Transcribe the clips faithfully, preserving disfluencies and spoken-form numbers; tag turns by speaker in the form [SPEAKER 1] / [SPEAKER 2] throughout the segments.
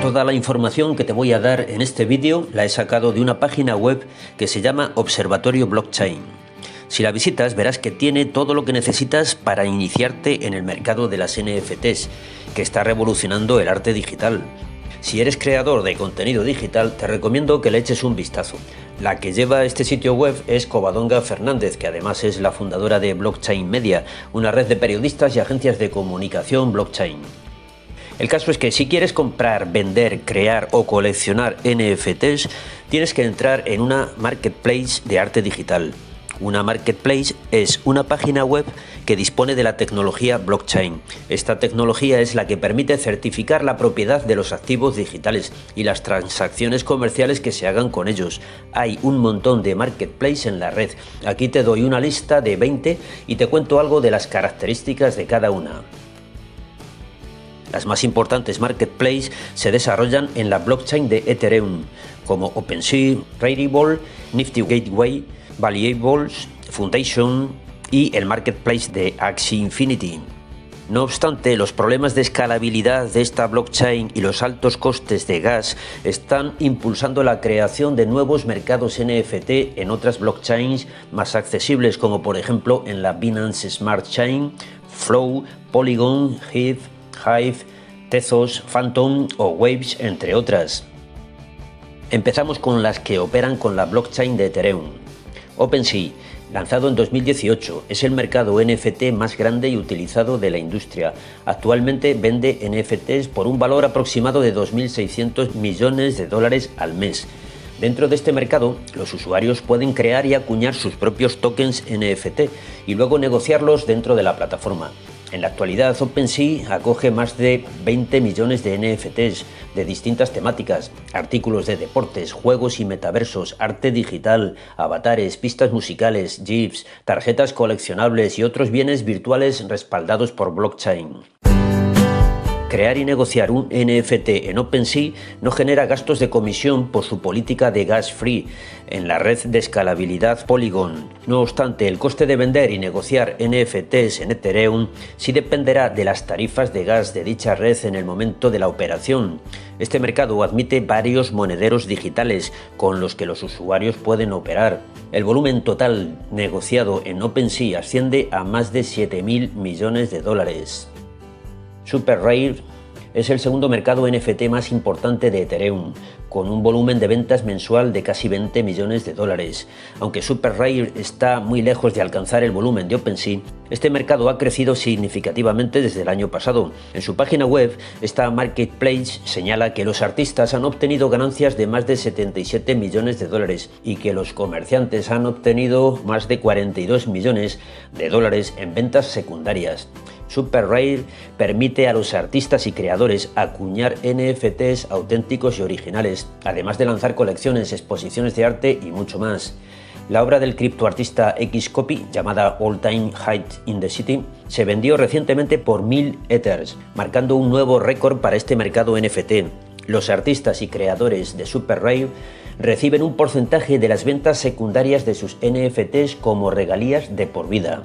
[SPEAKER 1] Toda la información que te voy a dar en este vídeo la he sacado de una página web que se llama Observatorio Blockchain. Si la visitas verás que tiene todo lo que necesitas para iniciarte en el mercado de las N F Ts, que está revolucionando el arte digital. Si eres creador de contenido digital, te recomiendo que le eches un vistazo. La que lleva este sitio web es Covadonga Fernández, que además es la fundadora de Blockchain Media, una red de periodistas y agencias de comunicación blockchain. El caso es que si quieres comprar, vender, crear o coleccionar N F Ts, tienes que entrar en una marketplace de arte digital. Una marketplace es una página web que dispone de la tecnología blockchain. Esta tecnología es la que permite certificar la propiedad de los activos digitales y las transacciones comerciales que se hagan con ellos. Hay un montón de marketplace en la red. Aquí te doy una lista de veinte y te cuento algo de las características de cada una. Las más importantes marketplaces se desarrollan en la blockchain de Ethereum, como OpenSea, Rarible, Nifty Gateway, Valuables, Foundation y el marketplace de Axie Infinity. No obstante, los problemas de escalabilidad de esta blockchain y los altos costes de gas están impulsando la creación de nuevos mercados N F T en otras blockchains más accesibles, como por ejemplo en la Binance Smart Chain, Flow, Polygon, Hive, Hive, Tezos, Phantom o Waves, entre otras. Empezamos con las que operan con la blockchain de Ethereum. OpenSea, lanzado en dos mil dieciocho, es el mercado N F T más grande y utilizado de la industria. Actualmente vende N F Ts por un valor aproximado de dos mil seiscientos millones de dólares al mes. Dentro de este mercado, los usuarios pueden crear y acuñar sus propios tokens N F T y luego negociarlos dentro de la plataforma. En la actualidad, OpenSea acoge más de veinte millones de N F Ts de distintas temáticas, artículos de deportes, juegos y metaversos, arte digital, avatares, pistas musicales, GIFs, tarjetas coleccionables y otros bienes virtuales respaldados por blockchain. Crear y negociar un N F T en OpenSea no genera gastos de comisión por su política de gas free en la red de escalabilidad Polygon. No obstante, el coste de vender y negociar N F Ts en Ethereum sí dependerá de las tarifas de gas de dicha red en el momento de la operación. Este mercado admite varios monederos digitales con los que los usuarios pueden operar. El volumen total negociado en OpenSea asciende a más de siete mil millones de dólares. SuperRare es el segundo mercado N F T más importante de Ethereum, con un volumen de ventas mensual de casi veinte millones de dólares. Aunque SuperRare está muy lejos de alcanzar el volumen de OpenSea, este mercado ha crecido significativamente desde el año pasado. En su página web, esta marketplace señala que los artistas han obtenido ganancias de más de setenta y siete millones de dólares y que los comerciantes han obtenido más de cuarenta y dos millones de dólares en ventas secundarias. SuperRare permite a los artistas y creadores acuñar N F Ts auténticos y originales, además de lanzar colecciones, exposiciones de arte y mucho más. La obra del criptoartista Xcopy, llamada All Time High in the City, se vendió recientemente por mil Ethers, marcando un nuevo récord para este mercado N F T. Los artistas y creadores de SuperRare reciben un porcentaje de las ventas secundarias de sus N F Ts como regalías de por vida.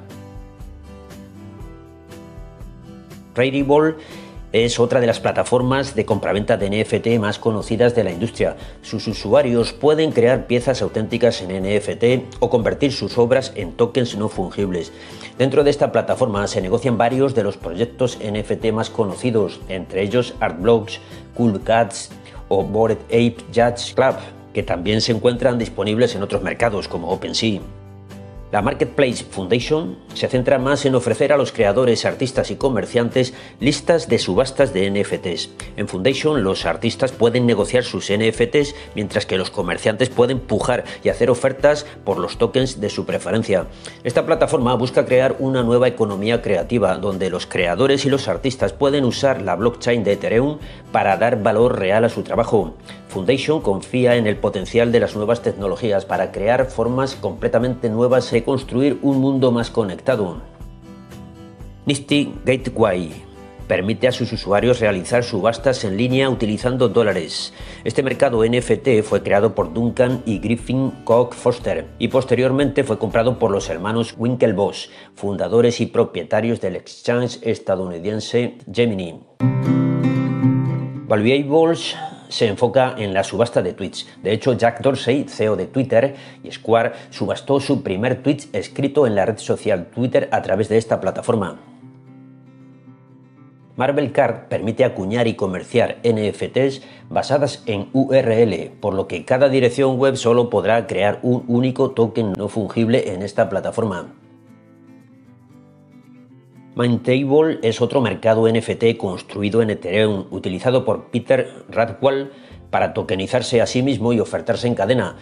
[SPEAKER 1] Rarible es otra de las plataformas de compraventa de N F T más conocidas de la industria. Sus usuarios pueden crear piezas auténticas en N F T o convertir sus obras en tokens no fungibles. Dentro de esta plataforma se negocian varios de los proyectos N F T más conocidos, entre ellos Artblocks, Cool Cats o Bored Ape Yacht Club, que también se encuentran disponibles en otros mercados como OpenSea. La Marketplace Foundation se centra más en ofrecer a los creadores, artistas y comerciantes listas de subastas de N F Ts. En Foundation, los artistas pueden negociar sus N F Ts, mientras que los comerciantes pueden pujar y hacer ofertas por los tokens de su preferencia. Esta plataforma busca crear una nueva economía creativa, donde los creadores y los artistas pueden usar la blockchain de Ethereum para dar valor real a su trabajo. Foundation confía en el potencial de las nuevas tecnologías para crear formas completamente nuevas de construir un mundo más conectado. Nifty Gateway permite a sus usuarios realizar subastas en línea utilizando dólares. Este mercado N F T fue creado por Duncan y Griffin Koch Foster y posteriormente fue comprado por los hermanos Winklevoss, fundadores y propietarios del exchange estadounidense Gemini. Valuables se enfoca en la subasta de tweets. De hecho, Jack Dorsey, C E O de Twitter y Square, subastó su primer tweet escrito en la red social Twitter a través de esta plataforma. Marvel Card permite acuñar y comerciar N F Ts basadas en U R L, por lo que cada dirección web solo podrá crear un único token no fungible en esta plataforma. Mintable es otro mercado N F T construido en Ethereum, utilizado por Peter Radwall para tokenizarse a sí mismo y ofertarse en cadena.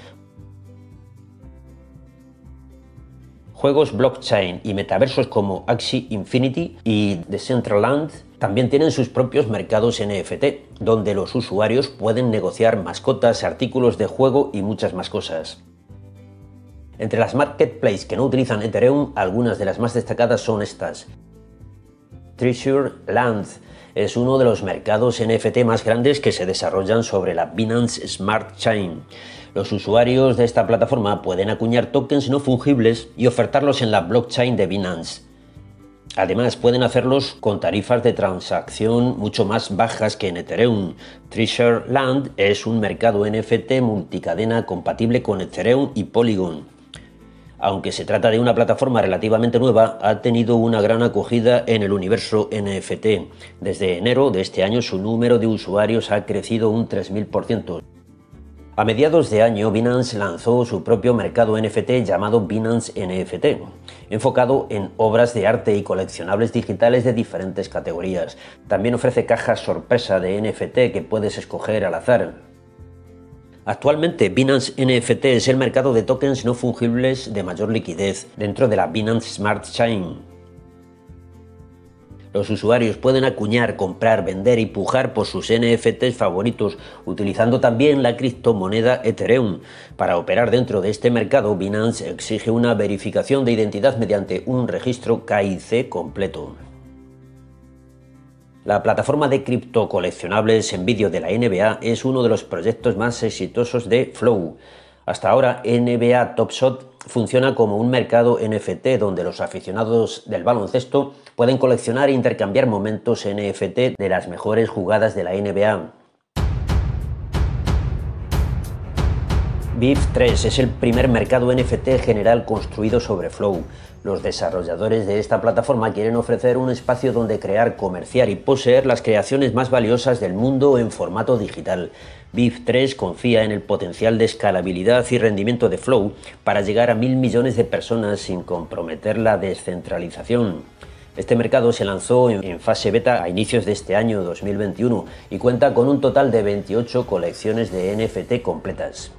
[SPEAKER 1] Juegos blockchain y metaversos como Axie Infinity y Decentraland también tienen sus propios mercados N F T, donde los usuarios pueden negociar mascotas, artículos de juego y muchas más cosas. Entre las marketplaces que no utilizan Ethereum, algunas de las más destacadas son estas. Treasure Land es uno de los mercados N F T más grandes que se desarrollan sobre la Binance Smart Chain. Los usuarios de esta plataforma pueden acuñar tokens no fungibles y ofertarlos en la blockchain de Binance. Además, pueden hacerlos con tarifas de transacción mucho más bajas que en Ethereum. Treasure Land es un mercado N F T multicadena compatible con Ethereum y Polygon. Aunque se trata de una plataforma relativamente nueva, ha tenido una gran acogida en el universo N F T. Desde enero de este año su número de usuarios ha crecido un tres mil por ciento. A mediados de año, Binance lanzó su propio mercado N F T llamado Binance N F T, enfocado en obras de arte y coleccionables digitales de diferentes categorías. También ofrece cajas sorpresa de N F T que puedes escoger al azar. Actualmente, Binance N F T es el mercado de tokens no fungibles de mayor liquidez dentro de la Binance Smart Chain. Los usuarios pueden acuñar, comprar, vender y pujar por sus N F Ts favoritos, utilizando también la criptomoneda Ethereum. Para operar dentro de este mercado, Binance exige una verificación de identidad mediante un registro K I C completo. La plataforma de cripto coleccionables en vídeo de la N B A es uno de los proyectos más exitosos de Flow. Hasta ahora, N B A Top Shot funciona como un mercado N F T donde los aficionados del baloncesto pueden coleccionar e intercambiar momentos N F T de las mejores jugadas de la N B A. B I F tres es el primer mercado N F T general construido sobre Flow. Los desarrolladores de esta plataforma quieren ofrecer un espacio donde crear, comerciar y poseer las creaciones más valiosas del mundo en formato digital. B I F tres confía en el potencial de escalabilidad y rendimiento de Flow para llegar a mil millones de personas sin comprometer la descentralización. Este mercado se lanzó en fase beta a inicios de este año dos mil veintiuno y cuenta con un total de veintiocho colecciones de N F T completas.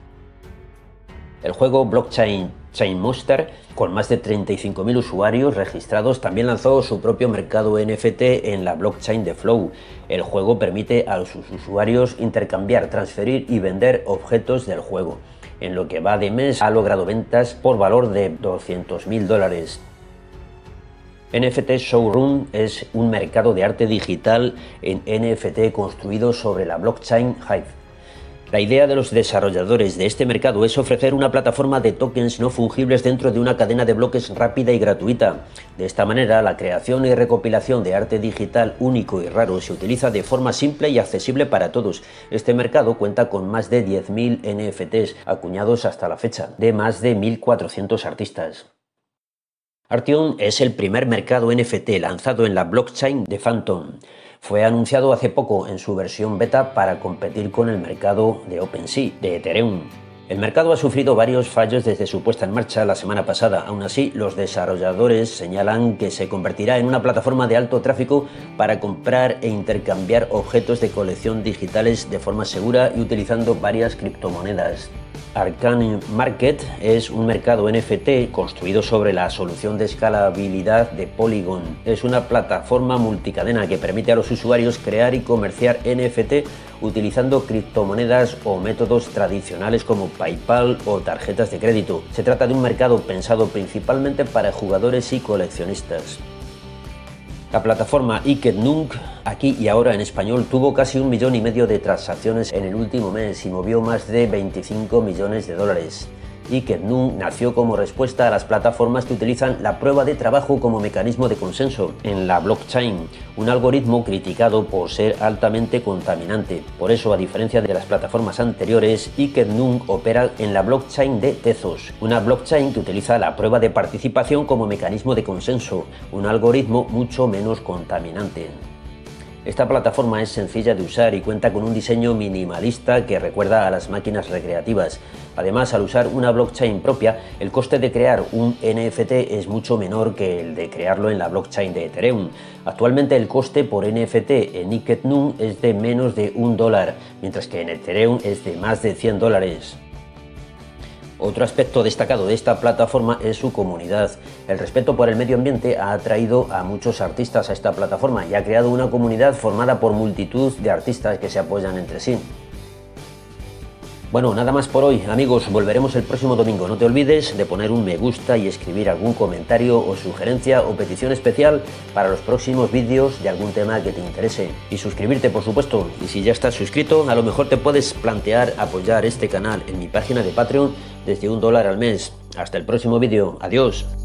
[SPEAKER 1] El juego Blockchain Chain Monster, con más de treinta y cinco mil usuarios registrados, también lanzó su propio mercado N F T en la blockchain de Flow. El juego permite a sus usuarios intercambiar, transferir y vender objetos del juego. En lo que va de mes ha logrado ventas por valor de doscientos mil dólares. N F T Showroom es un mercado de arte digital en N F T construido sobre la blockchain Hive. La idea de los desarrolladores de este mercado es ofrecer una plataforma de tokens no fungibles dentro de una cadena de bloques rápida y gratuita. De esta manera, la creación y recopilación de arte digital único y raro se utiliza de forma simple y accesible para todos. Este mercado cuenta con más de diez mil N F Ts acuñados hasta la fecha, de más de mil cuatrocientos artistas. Arteon es el primer mercado N F T lanzado en la blockchain de Phantom. Fue anunciado hace poco en su versión beta para competir con el mercado de OpenSea de Ethereum. El mercado ha sufrido varios fallos desde su puesta en marcha la semana pasada. Aún así, los desarrolladores señalan que se convertirá en una plataforma de alto tráfico para comprar e intercambiar objetos de colección digitales de forma segura y utilizando varias criptomonedas. Arcane Market es un mercado N F T construido sobre la solución de escalabilidad de Polygon. Es una plataforma multicadena que permite a los usuarios crear y comerciar N F T utilizando criptomonedas o métodos tradicionales como PayPal o tarjetas de crédito. Se trata de un mercado pensado principalmente para jugadores y coleccionistas. La plataforma Iket.Nunk, aquí y ahora en español, tuvo casi un millón y medio de transacciones en el último mes y movió más de veinticinco millones de dólares. Iketnum nació como respuesta a las plataformas que utilizan la prueba de trabajo como mecanismo de consenso en la blockchain, un algoritmo criticado por ser altamente contaminante. Por eso, a diferencia de las plataformas anteriores, Iketnum opera en la blockchain de Tezos, una blockchain que utiliza la prueba de participación como mecanismo de consenso, un algoritmo mucho menos contaminante. Esta plataforma es sencilla de usar y cuenta con un diseño minimalista que recuerda a las máquinas recreativas. Además, al usar una blockchain propia, el coste de crear un N F T es mucho menor que el de crearlo en la blockchain de Ethereum. Actualmente el coste por N F T en Iketnum es de menos de un dólar, mientras que en Ethereum es de más de cien dólares. Otro aspecto destacado de esta plataforma es su comunidad. El respeto por el medio ambiente ha atraído a muchos artistas a esta plataforma y ha creado una comunidad formada por multitud de artistas que se apoyan entre sí. Bueno, nada más por hoy, amigos, volveremos el próximo domingo. No te olvides de poner un me gusta y escribir algún comentario o sugerencia o petición especial para los próximos vídeos de algún tema que te interese. Y suscribirte, por supuesto. Y si ya estás suscrito, a lo mejor te puedes plantear apoyar este canal en mi página de Patreon desde un dólar al mes. Hasta el próximo vídeo. Adiós.